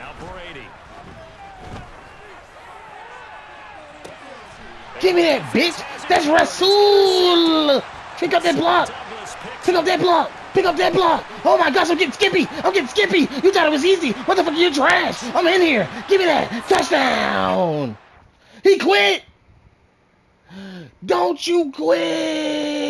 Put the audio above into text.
Now Brady. Give me that, bitch. That's Rasul. Pick up that block. Pick up that block. Pick up that block. Oh my gosh, I'm getting skippy. I'm getting skippy. You thought it was easy. What the fuck are you trash? I'm in here. Give me that. Touchdown. He quit. Don't you quit.